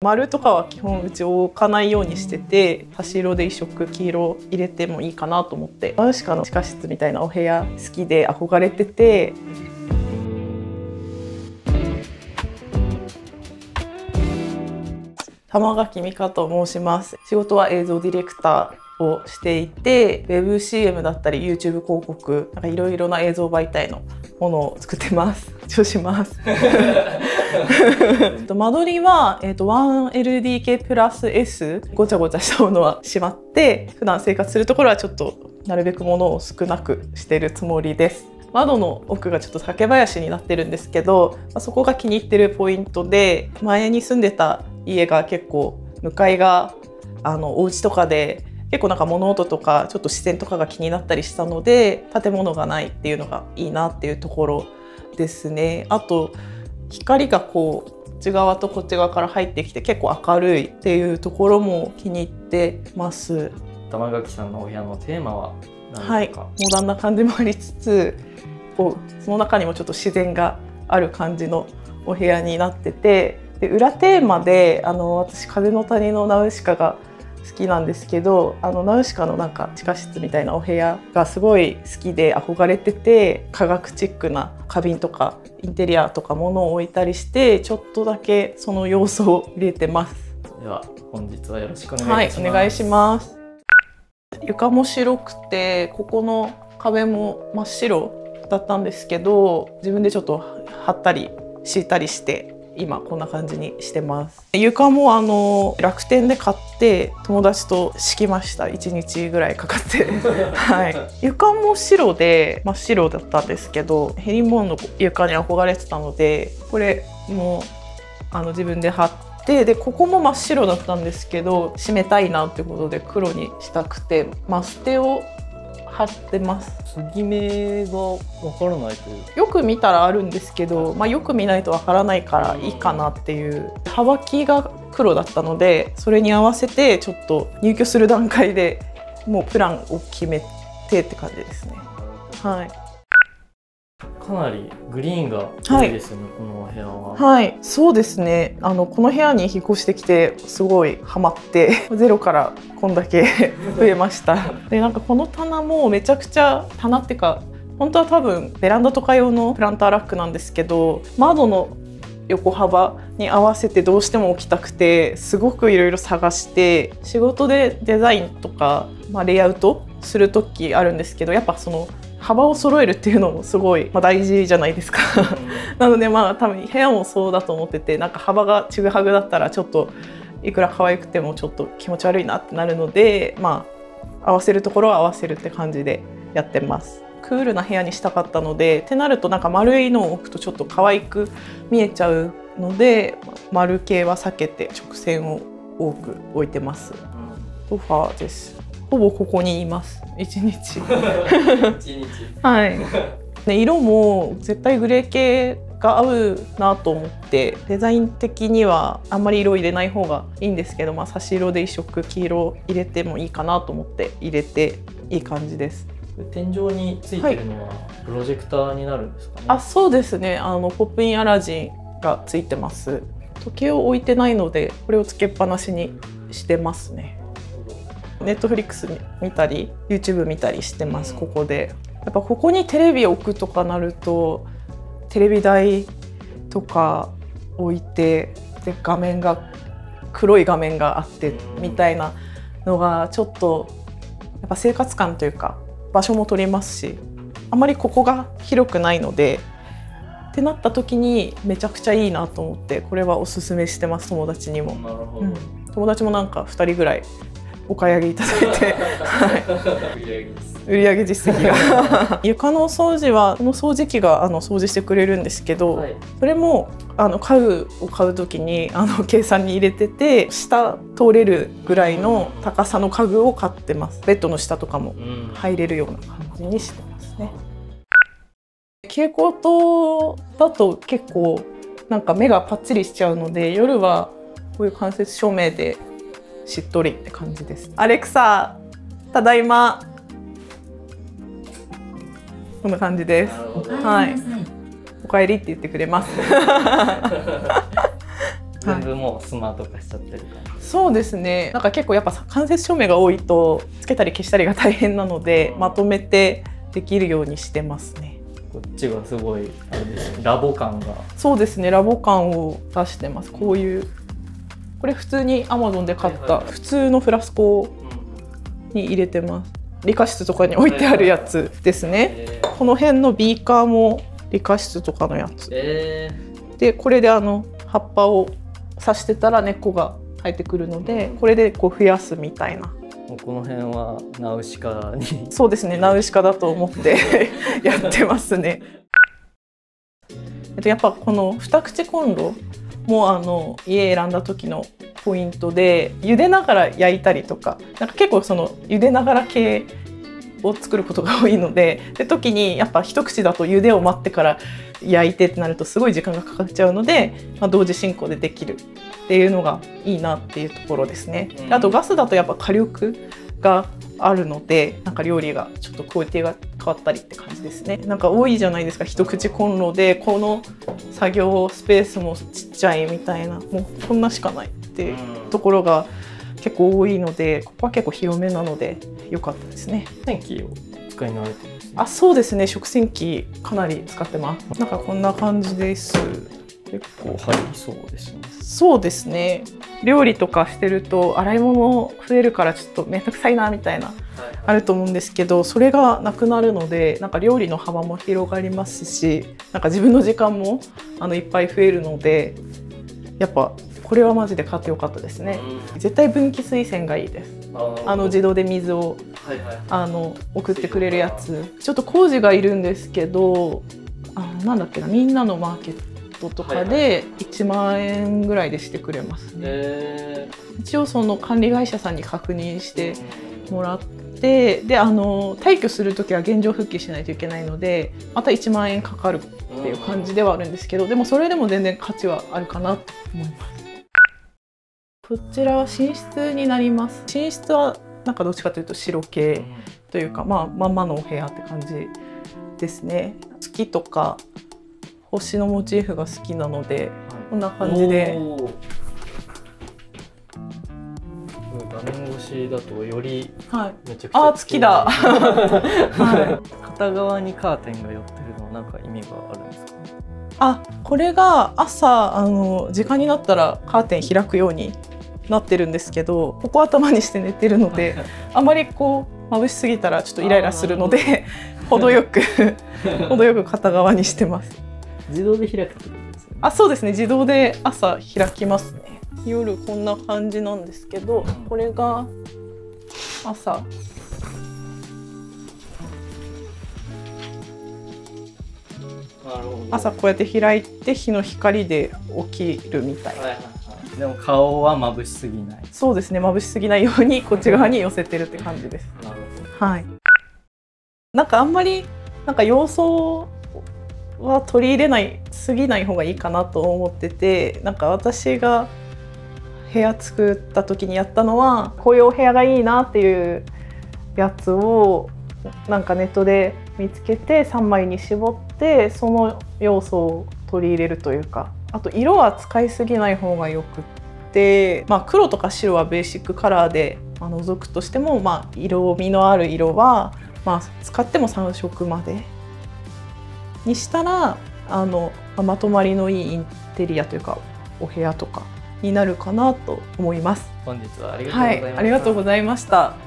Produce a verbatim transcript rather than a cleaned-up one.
丸とかは基本うち置かないようにしてて、差し色で一色黄色入れてもいいかなと思って、ナウシカの地下室みたいなお部屋好きで憧れてて。玉垣美香と申します。仕事は映像ディレクターをしていて、ウェブ シーエム だったり YouTube 広告、なんかいろいろな映像媒体のものを作ってます。調子ます。間取りは、えー、と ワンエルディーケー プラス S、 ごちゃごちゃしたものはしまって、普段生活するところはちょっとなるべくものを少なくしてるつもりです。窓の奥がちょっと竹林になってるんですけど、そこが気に入ってるポイントで、前に住んでた家が結構向かいがあのお家とかで結構なんか物音とかちょっと視線とかが気になったりしたので、建物がないっていうのがいいなっていうところですね。あと光がこうこっち側とこっち側から入ってきて結構明るいっていうところも気に入ってます。 玉垣さんのお部屋のテーマは何ですか？ はい、モダンな感じもありつつ、こうその中にもちょっと自然がある感じのお部屋になってて、で裏テーマであの私風の谷のナウシカが好きなんですけど、あのナウシカのなんか地下室みたいなお部屋がすごい好きで憧れてて、科学チックな花瓶とかインテリアとか物を置いたりして、ちょっとだけその要素を入れてます。 では本日はよろしくお願いします。 はい、お願いします。床も白くて、ここの壁も真っ白だったんですけど、自分でちょっと貼ったり敷いたりして今こんな感じにしてます。床もあの楽天で買って友達と敷きました。いちにちぐらいかかって、はい、床も白で真っ白だったんですけど、ヘリンボーンの床に憧れてたので、これもあの自分で貼って、でここも真っ白だったんですけど、締めたいなってことで黒にしたくてマステを貼ってます。 継ぎ目がわからないという。 よく見たらあるんですけど、まあ、よく見ないとわからないからいいかなっていう。幅木が黒だったので、それに合わせてちょっと入居する段階でもうプランを決めてって感じですね。はい。 かなりグリーンが多いですよね、はい、このお部屋は。はい、 そうですね。あのこの部屋に引っ越してきてすごいハマってゼロからこんだけ増えました。でなんかこの棚もめちゃくちゃ棚っていうか、本当は多分ベランダとか用のプランターラックなんですけど、窓の横幅に合わせてどうしても置きたくて、すごくいろいろ探して、仕事でデザインとか、まあ、レイアウトする時あるんですけど、やっぱその幅を揃えるっていうのもすごい、まあ、大事じゃないですか。なのでまあ多分部屋もそうだと思ってて、なんか幅がちぐはぐだったらちょっといくら可愛くてもちょっと気持ち悪いなってなるので、まあ合わせるところは合わせるって感じでやってます。クールな部屋にしたかったので、ってなるとなんか丸いのを置くとちょっと可愛く見えちゃうので、丸系は避けて直線を多く置いてます。ソファーです。ほぼここにいます一日。はい。で色も絶対グレー系が合うなと思って、デザイン的にはあんまり色入れない方がいいんですけど、まあ、差し色で一色黄色入れてもいいかなと思って入れていい感じです。 天井についてるのはプロジェクターになるんですかね？はい、 あ、そうですね。あのポップインアラジンがついてます。時計を置いてないのでこれをつけっぱなしにしてますね。ネットフリックス見たり YouTube 見たりしてます。ここでやっぱここにテレビ置くとかなると、テレビ台とか置いて、で画面が黒い画面があってみたいなのがちょっとやっぱ生活感というか場所も取りますし、あまりここが広くないのでってなった時にめちゃくちゃいいなと思って、これはおすすめしてます。友達にも。 なるほど、 うん、友達もなんかふたりぐらいお買い上げいただいて、はい、売上実績が床のお掃除はこの掃除機があの掃除してくれるんですけど、はい、それもあの家具を買う時にあの計算に入れてて、下通れるぐらいの高さの家具を買ってます。ベッドの下とかも入れるような感じにしてますね。蛍光灯だと結構なんか目がパッチリしちゃうので、夜はこういう間接照明でしっとりって感じです。アレクサ、ただいま。こんな感じです。はい。お帰りって言ってくれます。は全部もうスマート化しちゃってる感じ、 はい、そうですね。なんか結構やっぱ間接照明が多いとつけたり消したりが大変なので、うん、まとめてできるようにしてますね。 こっちがすごいあれですね、ラボ感が。そうですね、ラボ感を出してます。こういうこれ普通に アマゾン で買った普通のフラスコに入れてます。理科室とかに置いてあるやつですね。この辺のビーカーも理科室とかのやつ、えー、でこれであの葉っぱを刺してたら根っこが生えてくるので、これでこう増やすみたいな。 もうこの辺はナウシカにそうですね、ナウシカだと思ってやってますね。やっぱこの二口コンロもあの家選んだ時のポイントで、茹でながら焼いたりとか、なんか結構その茹でながら系を作ることが多いので、で時にやっぱ一口だと茹でを待ってから焼いてってなるとすごい時間がかかっちゃうので、まあ、同時進行でできるっていうのがいいなっていうところですね。あとガスだとやっぱ火力があるので、なんか料理がちょっとクオリティが変わったりって感じですね。なんか多いじゃないですか、一口コンロでこの作業スペースもちっちゃいみたいな、もうこんなしかないっていうところが結構多いので、ここは結構広めなので良かったですね。 食洗機を使い慣れてますね。 あ、そうですね、食洗機かなり使ってます。なんかこんな感じです。 結構入りそうですね。 そうですね。料理とかしてると洗い物増えるからちょっと面倒くさいなみたいな、はい、あると思うんですけど、それがなくなるので、なんか料理の幅も広がりますし、なんか自分の時間もあのいっぱい増えるので、やっぱこれはマジで買ってよかったですね。絶対分岐水栓がいいです。あの自動で水を、はいはい、あの送ってくれるやつ。ちょっと工事がいるんですけど、あなんだっけな、みんなのマーケットとかでいちまんえんぐらいでしてくれますね。はい、一応その管理会社さんに確認してもらって、であの退去する時は現状復帰しないといけないので、またいちまんえんかかるっていう感じではあるんですけど、でもそれでも全然価値はあるかなと思います。こちらは寝室になります。寝室はなんかどっちかというと白系というか、まあ、まんまのお部屋って感じですね。月とか星のモチーフが好きなので、こんな感じで。 画面越しだとよりめちゃくちゃ、 はい、あ、月だ。 はい、片側にカーテンが寄ってるのは何か意味があるんですかね。 あ、これが朝あの時間になったらカーテン開くようになってるんですけど、ここ頭にして寝てるので、あまりこう眩しすぎたらちょっとイライラするので、程よく程よく片側にしてます。 自動で開くってことですよね。 あ、そうですね、自動で朝開きますね。夜こんな感じなんですけど、これが朝朝こうやって開いて日の光で起きるみたいな。はいはいはい、でも顔は眩しすぎない。 そうですね、眩しすぎないようにこっち側に寄せてるって感じです。なるほど。はい。なんかあんまりなんか様相は取り入れないすぎない方がいいかなと思ってて、なんか私が部屋作った時にやったのは、こういうお部屋がいいなっていうやつをなんかネットで見つけてさんまいに絞って、その要素を取り入れるというか、あと色は使いすぎない方がよくって、まあ、黒とか白はベーシックカラーで除くとしても、まあ、色味のある色は、まあ、使ってもさんしょくまでにしたら、あのまとまりのいいインテリアというかお部屋とかになるかなと思います。 本日はありがとうございました。 はい、ありがとうございました。